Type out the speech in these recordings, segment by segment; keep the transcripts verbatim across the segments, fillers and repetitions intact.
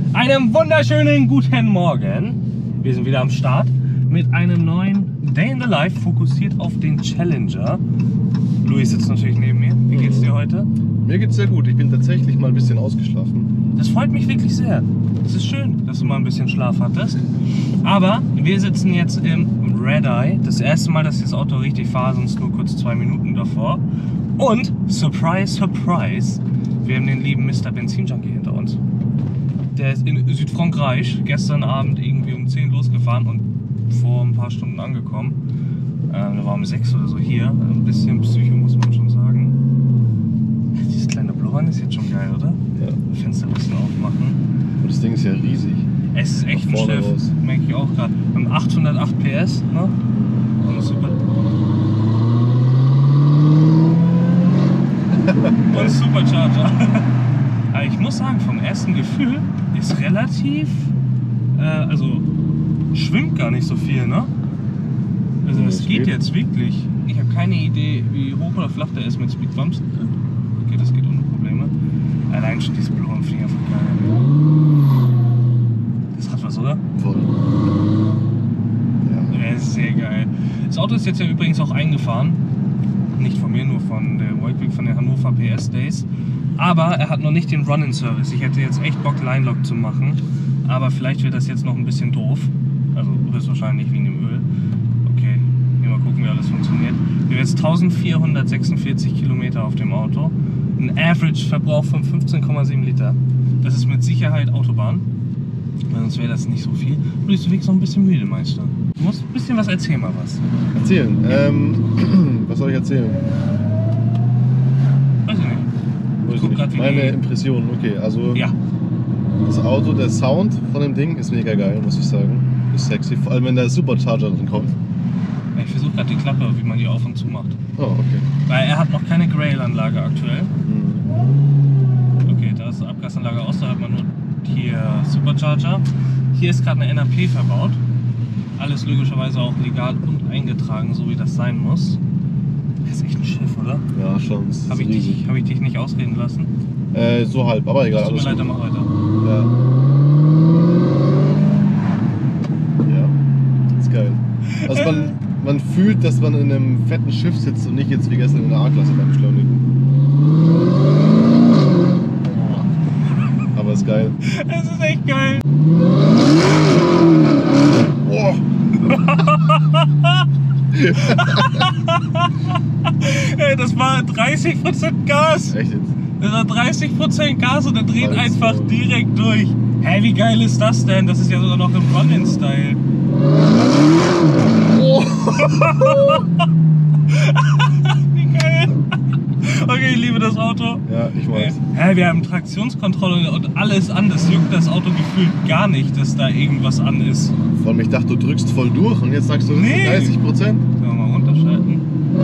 Einen wunderschönen guten Morgen. Wir sind wieder am Start mit einem neuen Day in the Life, fokussiert auf den Challenger. Luis sitzt natürlich neben mir. Wie geht's dir heute? Mir geht's sehr gut. Ich bin tatsächlich mal ein bisschen ausgeschlafen. Das freut mich wirklich sehr. Es ist schön, dass du mal ein bisschen Schlaf hattest. Aber wir sitzen jetzt im Red Eye. Das erste Mal, dass ich das Auto richtig fahre, sonst nur kurz zwei Minuten davor. Und, surprise, surprise, wir haben den lieben Mister Benzinjunkie hinter uns. Der ist in Südfrankreich gestern Abend irgendwie um zehn losgefahren und vor ein paar Stunden angekommen. Ähm, da war um sechs oder so hier. Ein bisschen Psycho, muss man schon sagen. Dieses kleine Blubbern ist jetzt schon geil, oder? Ja. Fenster ein bisschen aufmachen. Und das Ding ist ja riesig. Es ist echt ein Schiff, merke ich auch gerade. Wir haben achthundertacht P S, ne? Und super. Und Supercharger. Aber ich muss sagen, vom ersten Gefühl ist relativ, äh, also schwimmt gar nicht so viel, ne? Also das geht jetzt wirklich. Ich habe keine Idee, wie hoch oder flach der ist mit Speedbumps. Okay, das geht ohne Probleme. Allein schon dieses blaue Flieger von geil. Das hat was, oder? Voll. Ja. Ja, ist sehr geil. Das Auto ist jetzt ja übrigens auch eingefahren. Nicht von mir, nur von der Whitewick, von den Hannover P S Days. Aber er hat noch nicht den Run-In-Service. Ich hätte jetzt echt Bock, Line-Lock zu machen. Aber vielleicht wird das jetzt noch ein bisschen doof. Also höchstwahrscheinlich wegen dem Öl. Okay, mal gucken, wie alles funktioniert. Wir haben jetzt eintausendvierhundertsechsundvierzig Kilometer auf dem Auto. Ein Average-Verbrauch von fünfzehn Komma sieben Liter. Das ist mit Sicherheit Autobahn. Sonst wäre das nicht so viel. Du bist wirklich noch ein bisschen müde, Meister. Du musst ein bisschen was erzählen, mal was. Erzählen? Ähm, was soll ich erzählen? Weiß ich nicht. Ich guck grad, wie Meine Impression, okay. Also ja. Das Auto, der Sound von dem Ding ist mega geil, muss ich sagen. Ist sexy, vor allem wenn der Supercharger drin kommt. Ich versuche gerade die Klappe, wie man die auf und zu macht. Oh, okay. Weil er hat noch keine Grail-Anlage aktuell. Mhm. Okay, da ist die Abgasanlage aus, da hat man nur hier Supercharger. Hier ist gerade eine N A P verbaut. Alles logischerweise auch legal und eingetragen, so wie das sein muss. Das ist echt ein Schiff, oder? Ja, schon. Habe ich, dich, hab ich dich nicht ausreden lassen? Äh, so halb, aber egal. Tut mir leid, dann mach weiter. Ja. Ja, ist geil. Also man, man fühlt, dass man in einem fetten Schiff sitzt und nicht jetzt wie gestern in der A-Klasse beim Beschleunigen. Aber ist geil. Es ist echt geil. Boah. Ey, das war dreißig Prozent Gas. Echt jetzt? Das war dreißig Prozent Gas und er dreht Alles einfach so. direkt durch. Hä, wie geil ist das denn? Das ist ja sogar noch im Run-In-Style. Oh. Wie geil. Okay, ich liebe das Auto. Ja, ich weiß. Hä, wir haben Traktionskontrolle und alles an. Das juckt das Auto gefühlt gar nicht, dass da irgendwas an ist. Vor allem, ich dachte, du drückst voll durch und jetzt sagst du, das Nee. sind dreißig Prozent. Können wir mal runterschalten.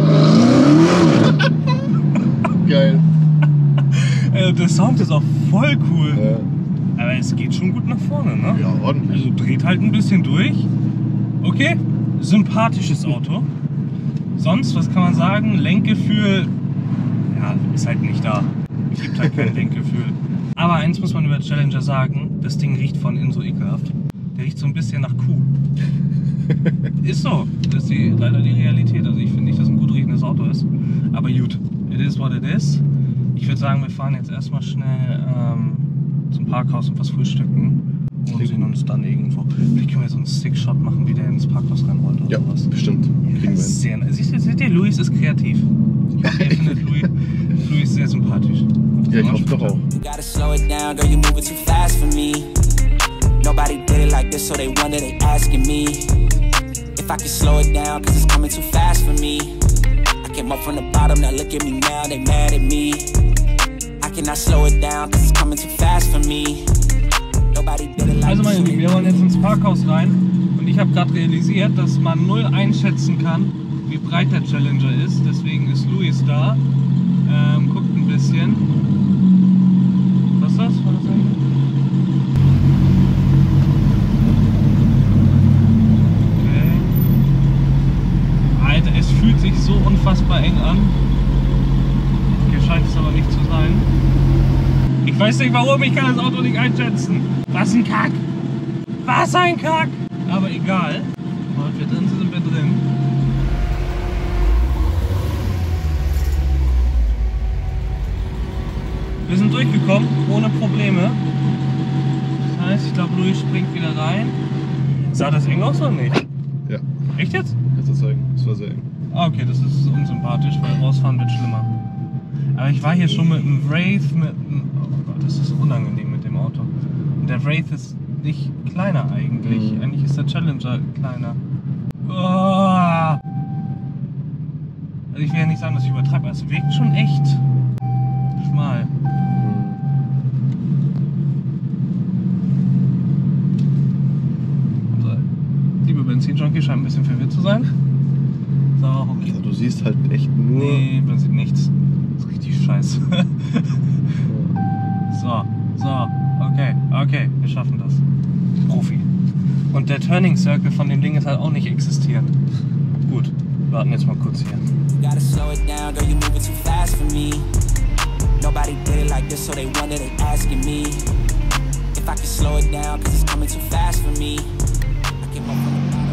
Geil. Äh, der Sound ist auch voll cool. Ja. Aber es geht schon gut nach vorne, ne? Ja, ordentlich. Also dreht halt ein bisschen durch. Okay, sympathisches Auto. Sonst, was kann man sagen? Lenkgefühl, ja, ist halt nicht da. Es gibt halt kein Lenkgefühl. Aber eins muss man über Challenger sagen, das Ding riecht von innen so ekelhaft. Der riecht so ein bisschen nach Kuh. Ist so, das ist die, leider die Realität. Also ich finde nicht, dass ein gut riechendes Auto ist. Aber gut, it is what it is. Ich würde sagen, wir fahren jetzt erstmal schnell ähm, zum Parkhaus und was frühstücken. Und sehen uns dann irgendwo. Vielleicht können wir so einen Stick-Shot machen, wie der ins Parkhaus reinrollt oder Ja, sowas. bestimmt. Kriegen wir hin. Sehr, siehst du, seht ihr, Luis ist kreativ. Ich hoffe, ihr findet Luis, Luis sehr sympathisch. Ja, ich hoffe doch auch. You gotta slow it down, girl, you moving too fast for me. Nobody did it like this, so they wonder, they asking me if I can slow it down, cause it's coming too fast for me. I came up from the bottom, now look at me now, they mad at me. I cannot slow it down, cause it's coming too fast for me. Nobody did it like Also meine this. Lieben, wir wollen jetzt ins Parkhaus rein und ich habe gerade realisiert, dass man null einschätzen kann, wie breit der Challenger ist. Deswegen ist Luis da, ähm, guckt ein bisschen. Was ist das? Was ist das eigentlich? Alter, es fühlt sich so unfassbar eng an. Hier scheint es aber nicht zu sein. Ich weiß nicht warum, ich kann das Auto nicht einschätzen. Was ein Kack. Was ein Kack. Aber egal. Und wir drin sind, sind wir drin. Wir sind durchgekommen, ohne Probleme. Das heißt, ich glaube, Luis springt wieder rein. Sah das eng aus oder nicht? Ja. Echt jetzt? Kannst du zeigen? Das war sehr eng. Ah, okay, das ist unsympathisch, weil rausfahren wird schlimmer. Aber ich war hier schon mit einem Wraith, mit einem... Oh Gott, das ist unangenehm mit dem Auto. Und der Wraith ist nicht kleiner eigentlich. Mhm. Eigentlich ist der Challenger kleiner. Oh. Also ich will ja nicht sagen, dass ich übertreibe, aber es wirkt schon echt schmal. Unser lieber Benzinjunkie scheint ein bisschen verwirrt zu sein. So, okay. Also, du siehst halt echt nur... Nee, man sieht nichts. Das ist richtig scheiße. So, so, okay, okay, wir schaffen das. Profi. Und der Turning Circle von dem Ding ist halt auch nicht existierend. Gut, wir warten jetzt mal kurz hier. Gotta slow it down, girl, you moving too fast for me. Nobody did it like this, so they wonder, they asking me if I can slow it down, cause it's coming too fast for me. I came up from the bottom.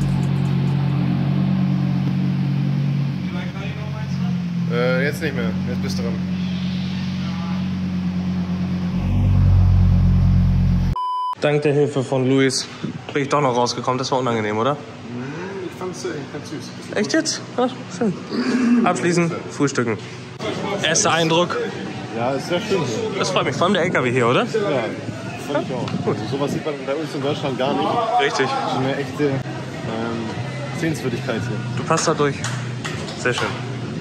Äh, jetzt nicht mehr. Jetzt bist du dran. Dank der Hilfe von Luis bin ich doch noch rausgekommen. Das war unangenehm, oder? Ich fand's ganz süß. Echt jetzt? Ja, schön. Abschließen, frühstücken. Erster Eindruck. Ja, ist sehr schön hier. Das freut mich, vor allem der L K W hier, oder? Ja, fand ich auch. Gut. Also, sowas sieht man bei uns in Deutschland gar nicht. Richtig. Das ist eine echte ähm, Sehenswürdigkeit hier. Du passt da durch. Sehr schön.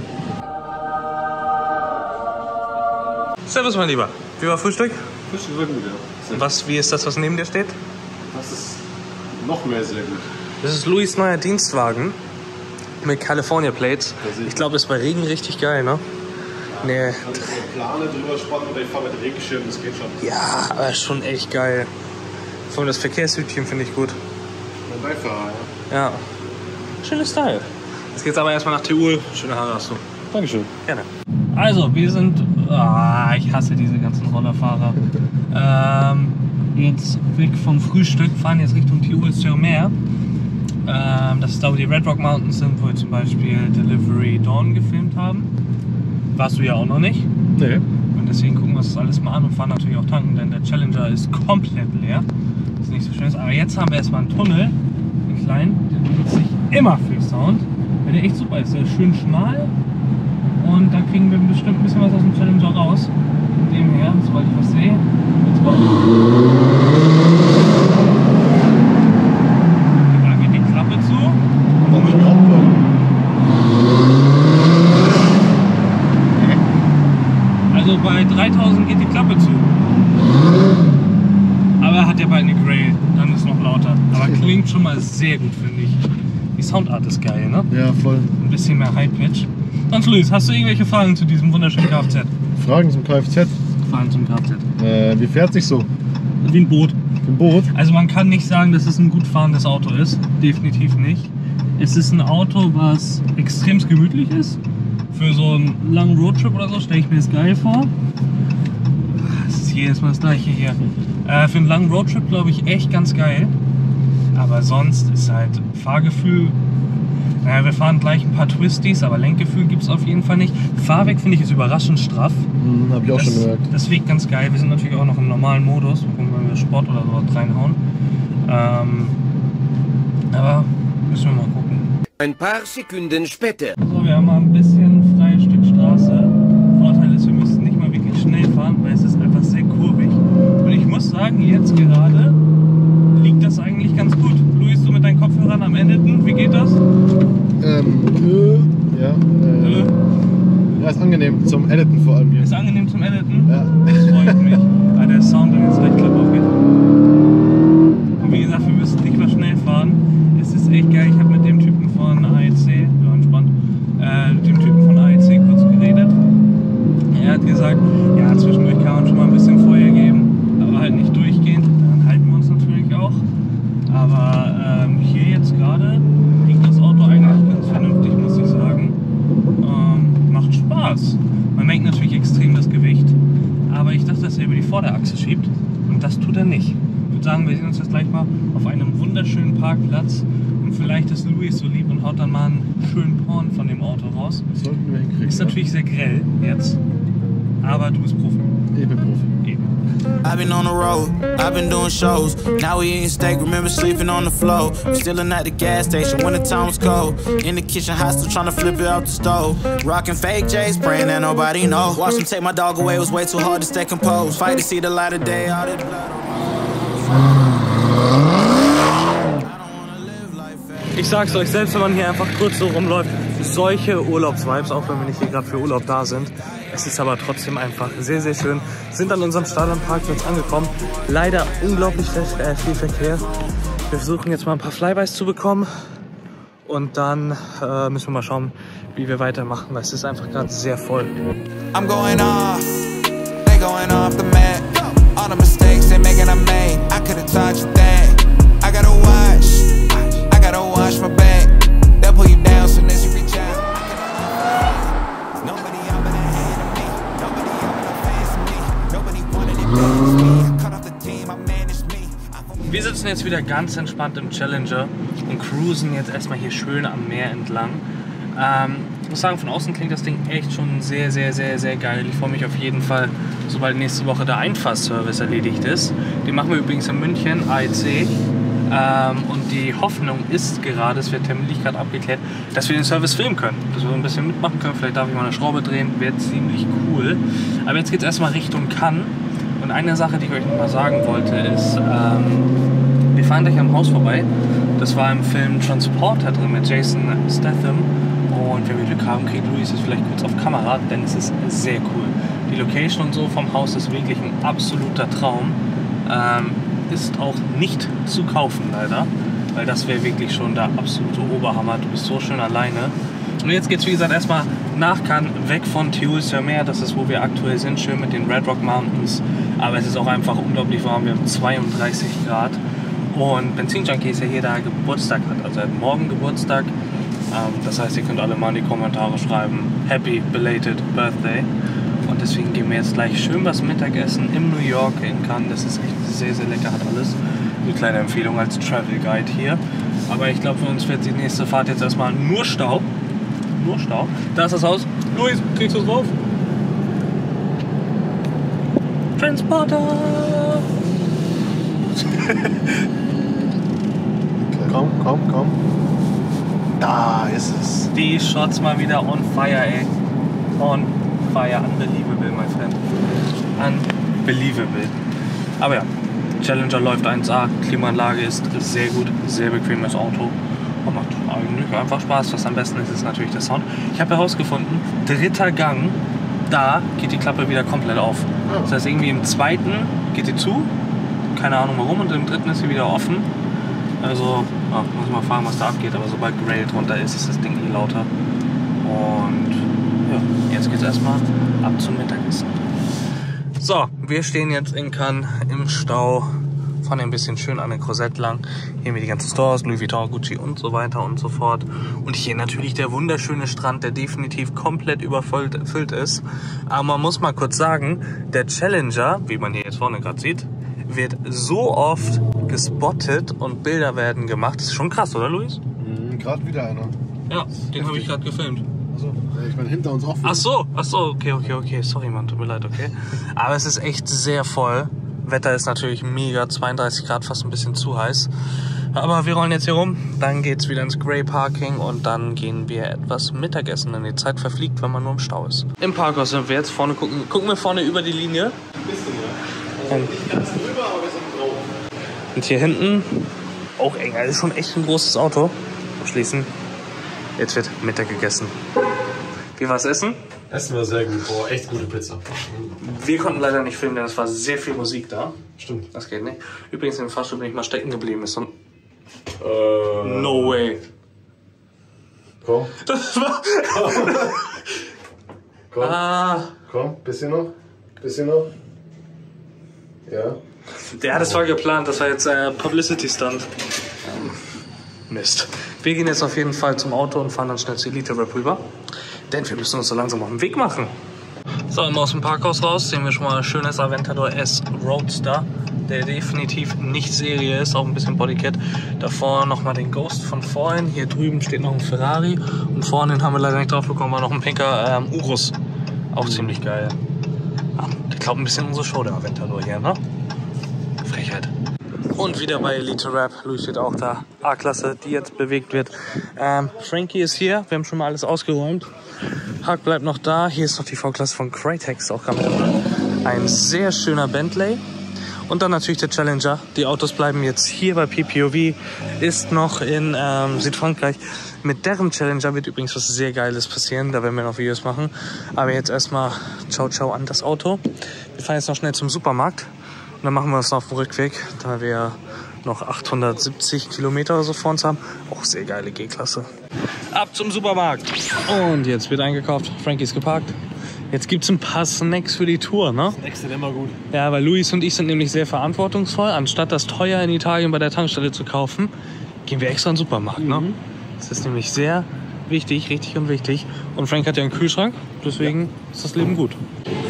Servus, mein Lieber. Wie war Frühstück? Frühstück war gut, ja. Und was, wie ist das, was neben dir steht? Das ist noch mehr sehr gut. Das ist Luis neuer Dienstwagen mit California Plates. Ich glaube, das ist bei Regen richtig geil, ne? Nee. Ich kann so Plane drüber spannen oder ich fahre mit Regenschirm, das geht schon. Ja, aber ist schon echt geil. Vor allem das Verkehrshütchen finde ich gut. Mein Beifahrer, ja. Ja. Schönes Style. Jetzt geht's aber erstmal nach Tirol. Schöne Haare hast du. Dankeschön. Gerne. Also, wir sind. Ah, ich hasse diese ganzen Rollerfahrer. ähm, jetzt weg vom Frühstück, fahren jetzt Richtung Tirol-sur-Mer. Ähm, das ist da, wo die Red Rock Mountains sind, wo wir zum Beispiel Delivery Dawn gefilmt haben. Warst du ja auch noch nicht. Nee. Und deswegen gucken wir uns das alles mal an und fahren natürlich auch tanken, denn der Challenger ist komplett leer. Das ist nicht so schön. Aber jetzt haben wir erstmal einen Tunnel, einen kleinen, der nutzt sich immer für Sound. Weil der echt super ist. Der ist schön schmal. Und dann kriegen wir bestimmt ein bisschen was aus dem Challenger raus. Von dem her, sobald ich was sehe. Da geht die Klappe zu. Warum ich auch Also bei dreitausend geht die Klappe zu. Aber er hat ja bald eine Grail, dann ist noch lauter. Aber klingt schon mal sehr gut, finde ich. Die Soundart ist geil, ne? Ja, voll. Ein bisschen mehr High-Pitch. Sonst, Luis, hast du irgendwelche Fragen zu diesem wunderschönen Kfz? Fragen zum Kfz. Fragen zum Kfz. Äh, wie fährt sich so? Wie ein Boot. Im Boot? Also man kann nicht sagen, dass es ein gut fahrendes Auto ist. Definitiv nicht. Es ist ein Auto, was extrem gemütlich ist. Für so einen langen Roadtrip oder so stelle ich mir das geil vor. Das ist jedes Mal das gleiche hier. Äh, für einen langen Roadtrip glaube ich echt ganz geil. Aber sonst ist halt Fahrgefühl. Naja, wir fahren gleich ein paar Twisties, aber Lenkgefühl gibt es auf jeden Fall nicht. Fahrweg finde ich ist überraschend straff. Hm, hab ich auch das, schon gehört. Das wirkt ganz geil. Wir sind natürlich auch noch im normalen Modus, wenn wir Sport oder sowas reinhauen. Ähm, aber müssen wir mal gucken. Ein paar Sekunden später. So, wir haben mal ein bisschen freies Stück Straße. Vorteil ist, wir müssen nicht mal wirklich schnell fahren, weil es ist einfach sehr kurvig. Und ich muss sagen, jetzt gerade liegt das eigentlich ganz gut. Luis, du mit deinen Kopfhörern am Endeten, wie geht das? Ähm, äh, ja. Äh, Äh. Ja, ist angenehm zum Editen vor allem hier. Ist angenehm zum Editen? Ja. Das freut mich. Ah, der Sound, wenn jetzt gleich Klappe aufgeht. Und wie gesagt, wir müssen nicht mal schnell fahren. Es ist echt geil. Ich habe mit dem Typen von A E C, ja, entspannt, äh, mit dem Typen von A E C kurz geredet. Er hat gesagt, ja, zwischendurch kann man schon mal ein bisschen Feuer geben, aber halt nicht durchgehend. Dann halten wir uns natürlich auch. Aber ähm, hier jetzt gerade liegt das Auto eigentlich ganz vernünftig, muss ich sagen. Ähm, macht Spaß. Man merkt natürlich extrem das Gewicht, aber ich dachte, das Achse schiebt. Und das tut er nicht. Ich würde sagen, wir sehen uns jetzt gleich mal auf einem wunderschönen Parkplatz. Und vielleicht ist Luis so lieb und haut dann mal einen schönen Porn von dem Auto raus. Das sollten wir hinkriegen. Ist natürlich sehr grell jetzt, aber du bist Profi. Ich bin Profi. Eben. I've been on the road, I've been doing shows. Now we eating steak, remember sleeping on the floor. I'm still at the gas station when the time was cold. In the kitchen, hot, still trying to flip it out the stove. Rocking fake J's, praying that nobody know. Watch them take my dog away, it was way too hard to stay composed. Fight to see the light of day, all that blood on. Ich sag's euch, selbst wenn man hier einfach kurz so rumläuft, solche Urlaubsvibes, auch wenn wir nicht hier gerade für Urlaub da sind. Es ist aber trotzdem einfach sehr, sehr schön. Sind an unserem Stadionparkplatz angekommen. Leider unglaublich viel, äh, viel Verkehr. Wir versuchen jetzt mal ein paar Flybys zu bekommen. Und dann äh, müssen wir mal schauen, wie wir weitermachen, weil es ist einfach gerade sehr voll. I'm going off, they going off the map. All the mistakes they making I made. I could've taught you that. I gotta watch, I gotta watch my back. They'll pull you down soon as you reach out. Nobody out but ahead of me. Nobody out but fans of me. Nobody wanted it bad as me. I cut off the team, I managed me. Wir sitzen jetzt wieder ganz entspannt im Challenger und cruisen jetzt erstmal hier schön am Meer entlang. Ähm, ich muss sagen, von außen klingt das Ding echt schon sehr, sehr, sehr, sehr geil. Ich freue mich auf jeden Fall, sobald nächste Woche der Einfahrservice erledigt ist. Den machen wir übrigens in München, A E C. Ähm, und die Hoffnung ist gerade, es wird terminlich gerade abgeklärt, dass wir den Service filmen können. Dass wir ein bisschen mitmachen können. Vielleicht darf ich mal eine Schraube drehen, wäre ziemlich cool. Aber jetzt geht es erstmal Richtung Cannes. Und eine Sache, die ich euch noch mal sagen wollte, ist, ähm, wir fahren gleich am Haus vorbei. Das war im Film Transporter drin mit Jason Statham. Und wenn wir Glück haben, kriegt Luis es vielleicht kurz auf Kamera, denn es ist sehr cool. Die Location und so vom Haus ist wirklich ein absoluter Traum. Ähm, ist auch nicht zu kaufen leider, weil das wäre wirklich schon der absolute Oberhammer. Du bist so schön alleine. Und jetzt geht es wie gesagt erstmal nach Cannes, weg von Theoul-sur-Mer, das ist wo wir aktuell sind, schön mit den Red Rock Mountains. Aber es ist auch einfach unglaublich warm, wir haben zweiunddreißig Grad. Und Benzinjunkie ist ja hier, der Geburtstag hat, also er hat morgen Geburtstag. Ähm, das heißt, ihr könnt alle mal in die Kommentare schreiben, Happy Belated Birthday. Und deswegen gehen wir jetzt gleich schön was Mittagessen im New York in Cannes. Das ist echt sehr, sehr lecker, hat alles. Eine kleine Empfehlung als Travel Guide hier. Aber ich glaube, für uns wird die nächste Fahrt jetzt erstmal nur Stau. Nur Stau. Da ist das Haus. Luis, kriegst du es drauf? Transporter! Komm, komm, komm. Da ist es. Die Shots mal wieder on fire, ey. On fire. Unbelievable, my friend. Unbelievable. Aber ja, Challenger läuft eins A. Klimaanlage ist sehr gut. Sehr bequemes Auto. Und macht eigentlich einfach Spaß. Was am besten ist, ist natürlich der Sound. Ich habe herausgefunden, dritter Gang, da geht die Klappe wieder komplett auf. Das heißt, irgendwie im zweiten geht sie zu. Keine Ahnung warum. Und im dritten ist sie wieder offen. Also, ja, muss ich mal fragen, was da abgeht. Aber sobald Grail drunter ist, ist das Ding eh lauter. Und ja, jetzt geht es erstmal ab zum Mittagessen. So, wir stehen jetzt in Cannes im Stau. Fahren ein bisschen schön an den Crozet lang. Hier haben wir die ganzen Stores, Louis Vuitton, Gucci und so weiter und so fort. Und hier natürlich der wunderschöne Strand, der definitiv komplett überfüllt ist. Aber man muss mal kurz sagen, der Challenger, wie man hier jetzt vorne gerade sieht, wird so oft gespottet und Bilder werden gemacht. Das ist schon krass, oder Luis? Mhm, gerade wieder einer. Ja, den habe ich gerade gefilmt. Achso, ich meine hinter uns auch. Ach so, ach so, okay, okay, okay. Sorry, Mann, tut mir leid, okay. Aber es ist echt sehr voll. Wetter ist natürlich mega, zweiunddreißig Grad, fast ein bisschen zu heiß. Aber wir rollen jetzt hier rum, dann geht's wieder ins Grey Parking und dann gehen wir etwas Mittagessen, denn die Zeit verfliegt, wenn man nur im Stau ist. Im Parkhaus sind wir jetzt, vorne gucken, gucken wir vorne über die Linie. Ein bisschen, ja. Also nicht ganz drüber, aber wir sind drauf. Und hier hinten, auch eng, das ist schon echt ein großes Auto. Schließen, jetzt wird Mittag gegessen. Wie war's essen? Essen war sehr gut, boah, echt gute Pizza. Wir konnten leider nicht filmen, denn es war sehr viel Musik da. Stimmt. Das geht nicht. Übrigens im Fahrstuhl bin ich mal stecken geblieben. Ist so ein Äh, no way. Komm. Das war... Komm. Ah, Komm, bisschen noch. Bisschen noch. Ja. der hat es voll geplant. Das war jetzt äh, Publicity Stunt. Mist. Wir gehen jetzt auf jeden Fall zum Auto und fahren dann schnell zu Elite Rap rüber. Denn wir müssen uns so langsam auf den Weg machen. So, immer aus dem Parkhaus raus sehen wir schon mal ein schönes Aventador S Roadster, der definitiv nicht Serie ist, auch ein bisschen Bodykit. Davor nochmal den Ghost von vorhin. Hier drüben steht noch ein Ferrari und vorne den haben wir leider nicht drauf bekommen, war noch ein pinker ähm, Urus. Auch ziemlich geil. Ja, ich glaube ein bisschen unsere Show, der Aventador hier, ne? Frechheit. Und wieder bei Elite Rap. Louis steht auch da. A-Klasse, die jetzt bewegt wird. Ähm, Frankie ist hier. Wir haben schon mal alles ausgeräumt. Hack bleibt noch da. Hier ist noch die V-Klasse von Cratex auch gerade. Ein sehr schöner Bentley. Und dann natürlich der Challenger. Die Autos bleiben jetzt hier bei P P O V. Ist noch in ähm, Südfrankreich. Mit deren Challenger wird übrigens was sehr Geiles passieren. Da werden wir noch Videos machen. Aber jetzt erstmal ciao ciao an das Auto. Wir fahren jetzt noch schnell zum Supermarkt. Und dann machen wir das noch auf dem Rückweg, da wir noch achthundertsiebzig Kilometer oder so vor uns haben. Auch sehr geile G-Klasse. Ab zum Supermarkt. Und jetzt wird eingekauft. Frankie ist geparkt. Jetzt gibt es ein paar Snacks für die Tour, ne? Snacks sind immer gut. Ja, weil Luis und ich sind nämlich sehr verantwortungsvoll. Anstatt das teuer in Italien bei der Tankstelle zu kaufen, gehen wir extra in den Supermarkt, mhm. ne? Das ist nämlich sehr wichtig, richtig und wichtig. Und Frank hat ja einen Kühlschrank, deswegen ja. ist das Leben gut.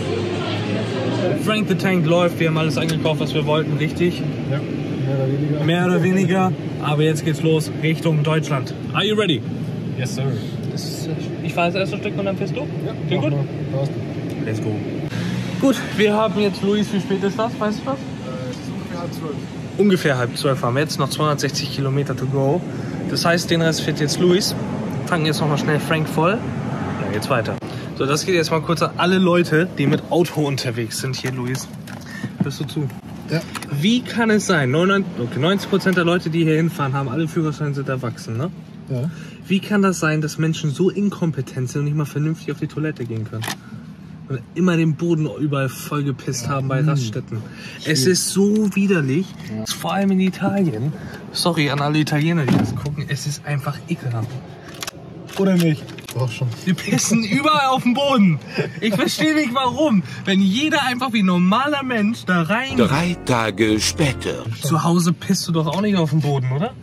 Frank the Tank läuft, wir haben alles eingekauft, was wir wollten, richtig? Ja, mehr oder weniger. Mehr oder weniger, aber jetzt geht's los Richtung Deutschland. Are you ready? Yes, sir. Ist, ich fahre das erste Stück und dann fährst du? Ja. Klingt gut? Let's go. Gut, wir haben jetzt, Luis, wie spät ist das? Weißt du was? Äh, es ist ungefähr halb zwölf. Ungefähr halb zwölf haben wir jetzt, noch zweihundertsechzig Kilometer to go. Das heißt, den Rest fährt jetzt Luis. Tanken jetzt nochmal schnell Frank voll. Dann geht's weiter. So, das geht jetzt mal kurz an alle Leute, die mit Auto unterwegs sind. Hier, Luis, hörst du zu? Ja. Wie kann es sein, neunzig Prozent der Leute, die hier hinfahren, haben alle Führerscheine, sind erwachsen, ne? Ja. Wie kann das sein, dass Menschen so inkompetent sind und nicht mal vernünftig auf die Toilette gehen können? Und immer den Boden überall vollgepisst haben bei Raststätten. Es ist so widerlich, ja. Vor allem in Italien. Sorry an alle Italiener, die das gucken, es ist einfach ekelhaft. Oder nicht? Doch schon. Die pissen überall auf den Boden. Ich verstehe nicht warum. Wenn jeder einfach wie ein normaler Mensch da rein... Drei Tage später. Zu Hause pisst du doch auch nicht auf den Boden, oder?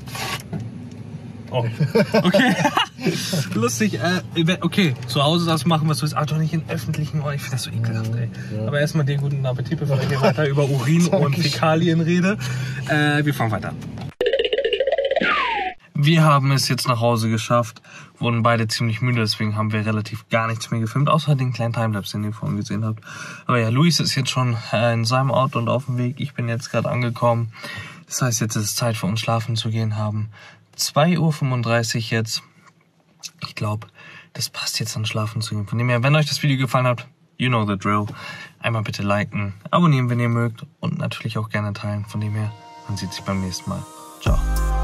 Oh. Okay. Lustig. Äh, okay, zu Hause das machen, was du willst. Aber doch nicht in öffentlichen Orten. Ich finde das so ekelhaft, ey. Ja. Aber erstmal dir guten Appetit, bevor ich hier weiter über Urin und Fäkalien rede. Äh, wir fahren weiter. Wir haben es jetzt nach Hause geschafft, wurden beide ziemlich müde, deswegen haben wir relativ gar nichts mehr gefilmt, außer den kleinen Timelapse, den ihr vorhin gesehen habt. Aber ja, Luis ist jetzt schon in seinem Auto und auf dem Weg. Ich bin jetzt gerade angekommen. Das heißt, jetzt ist es Zeit für uns schlafen zu gehen, haben zwei Uhr fünfunddreißig jetzt. Ich glaube, das passt jetzt an schlafen zu gehen. Von dem her, wenn euch das Video gefallen hat, you know the drill. Einmal bitte liken, abonnieren, wenn ihr mögt und natürlich auch gerne teilen. Von dem her, man sieht sich beim nächsten Mal. Ciao.